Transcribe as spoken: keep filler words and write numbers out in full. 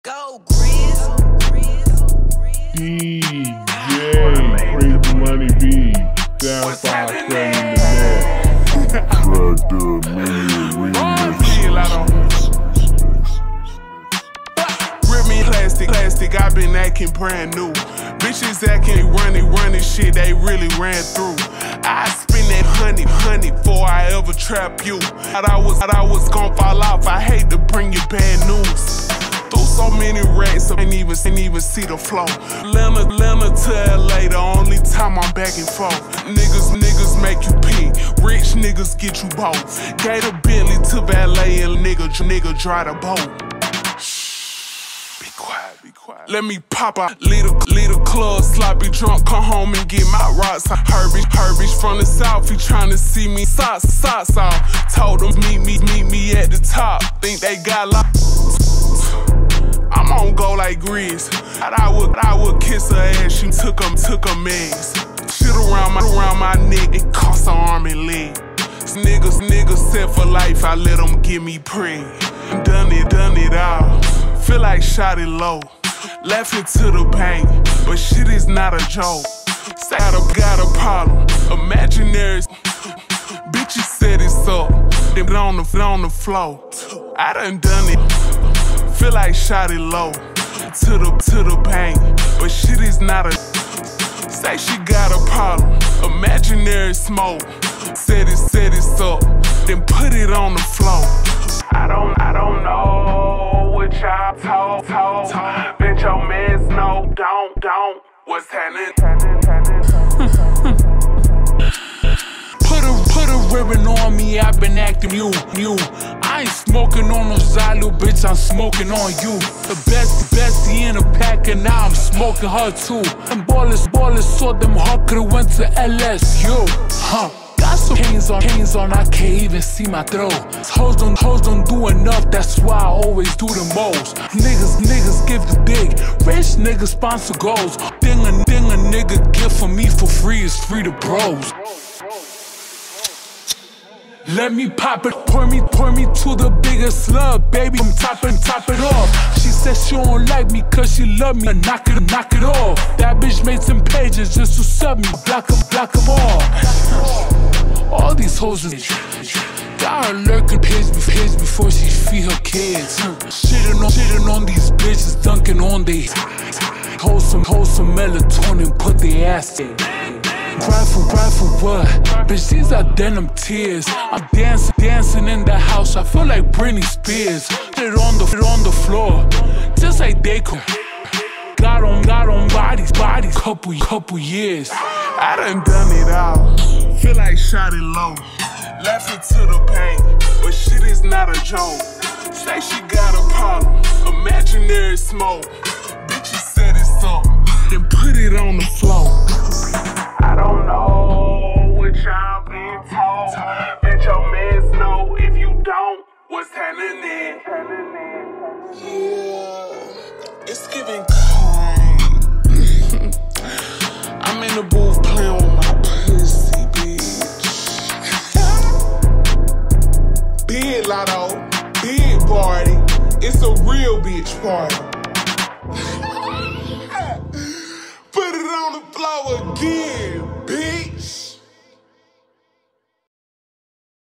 Go, Grizz. D J, Crazy Money B, Sound Five Seven in the net. Track the million Rip me plastic, plastic, I been acting brand new. Bitches acting running, running shit they really ran through. I spend that honey, honey, before I ever trap you. Thought I was, thought I was gon' fall off, I hate to bring you bad news. Through so many racks, I ain't even, ain't even see the flow. Atlanta, Atlanta to L A, the only time I'm back and forth. Niggas, niggas make you pee, rich niggas get you both. Gave a Bentley to valet and nigga, nigga dry the boat. Be quiet, be quiet. Let me pop out, lead a, lead a club, sloppy drunk, come home and get my rocks. Herbie, Herbie's from the south, he tryna see me socks, socks off. Told him meet me, meet me at the top. Think they got locked. I'm on go like Grizz. I would, I would kiss her ass. She took them, took her meds. Shit around my, around my neck, it cost an arm and leg. Niggas, niggas set for life. I let them give me preg. Done it, done it all. Feel like shot it low. Laughing to the pain, but shit is not a joke. Say I done got a problem. Imaginary bitches set it up. Then on the, on the floor. I done done it. Feel like shot it low, to the, to the pain, but shit is not a. Say she got a problem, imaginary smoke. Set it, set it up, then put it on the floor. I don't, I don't know what y'all told, told. Bet your mans know, don't, don't. What's happening? Put a, put a ribbon on me, I've been acting you, you. I ain't smoking on no side, little bitch, I'm smoking on you. The best, bestie in the pack, and now I'm smoking her too. Them ballers, ballers, saw them hard, could've went to L S U. Huh. Got some chains on, chains on, I can't even see my throat. Hoes don't, hoes don't do enough, that's why I always do the most. Niggas, niggas give the dick, rich niggas sponsor goals. Thing a, thing a nigga give for me for free is free to bros. Let me pop it, pour me, pour me to the biggest slug, baby. I'm topping, top it off. She said she don't like me cause she love me. Knock it, knock it off. That bitch made some pages just to sub me. Block them, block them all. All these hoes is got her lurking page before she feed her kids. Shitting on, shitting on these bitches, dunking on they. Hold some, hold some melatonin, put the ass in. Cry for, cry for what? Bitch, these are denim tears. I'm dancing, dancing in the house. I feel like Britney Spears. Put it on the, put it on the floor, just like they could. Got on, got on bodies, bodies. Couple, couple years. I done done it all. Feel like shot it low. Laughing to the pain, but shit is not a joke. Say she got a problem. Imaginary smoke. Bitches set it up, then put it on the floor. I don't know what y'all been told. Bet your mans know if you don't, what's happening? Yeah, it's giving kind. I'm in the booth playing with my pussy, bitch. Big lotto, big party. It's a real bitch party. Put it on the floor again, bitch.